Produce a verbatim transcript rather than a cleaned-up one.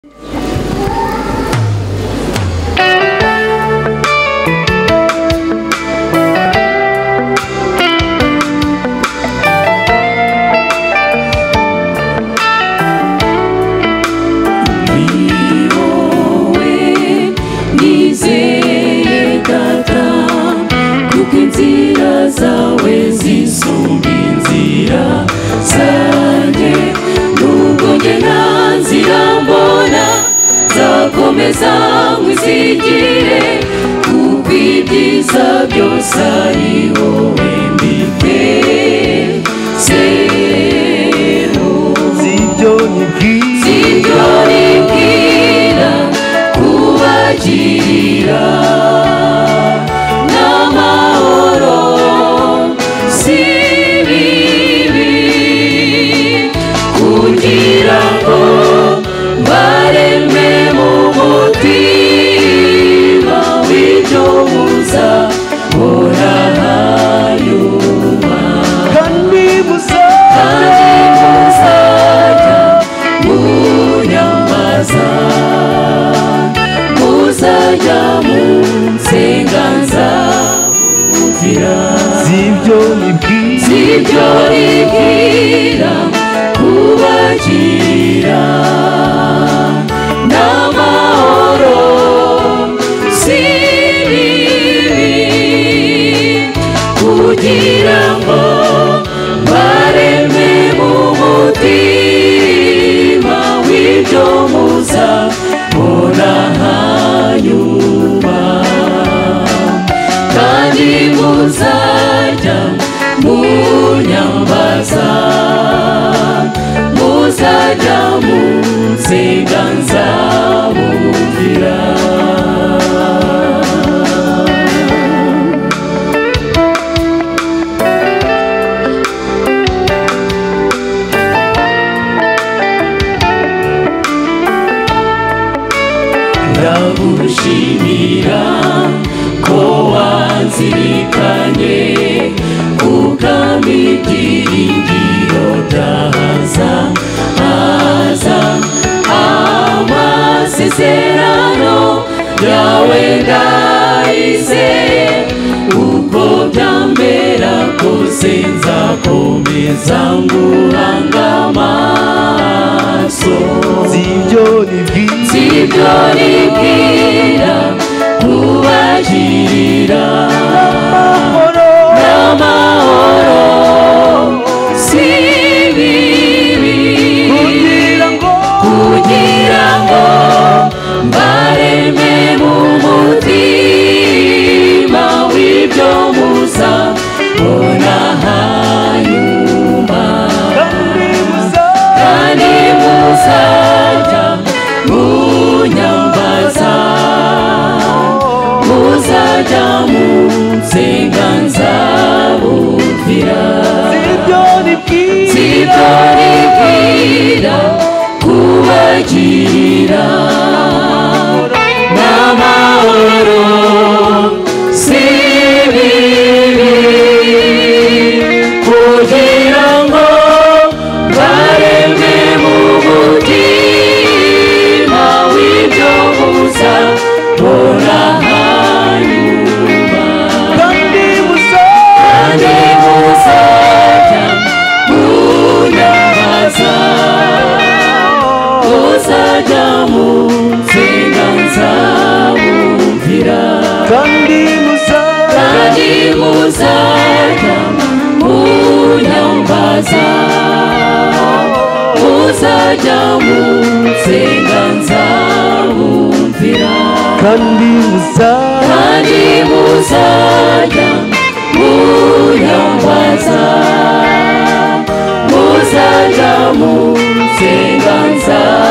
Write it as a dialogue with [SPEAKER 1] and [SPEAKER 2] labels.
[SPEAKER 1] Mwizigire kubw'ibyiza byose ari wowe mbitezeho.
[SPEAKER 2] Sibyo
[SPEAKER 1] nibwira kubagirira n'amahoro si bibi, kugira ngo bareme mu mutima w'ibyo muzahora hanyuma,
[SPEAKER 2] kandi muzajya
[SPEAKER 1] munyambaza, muzajya munsenga nzabumvira.
[SPEAKER 2] Sibyo
[SPEAKER 1] nibwira kubagirira n'amahoro si bibi, kugira ngo bareme mu mutima w'ibyo muzabona hanyuma, kandi muzajya munyambaza, muzajya munsenga nzabumvira. Ndagushimira ko wanzirikanye, ubwami bw'ibyiringiro byahaza haza amasezerano yawe ndayizeye, uko byambera kose nzakomeza nguhanga amaso.
[SPEAKER 2] Sibyo
[SPEAKER 1] nibwira kubagirira n'amahoro si bibi, kugira ngo bareme mu mutima w'ibyo muzabona hanyuma, kandi muzajya munyambaza, muzajya munsenga nzabumvira. Sibyo nibwira kubagirira n'amahoro si bibi, kugira ngo bareme mu mutima w'ibyo muzabona hanyuma, kandi muzajya munyambaza, muzajya munsenga nzabumvira, kandi muzajya munyambaza, muzajya munsenga nzabumvira,
[SPEAKER 2] kandi
[SPEAKER 1] muzajya munyambaza, muzajya munsenga nzabumvira.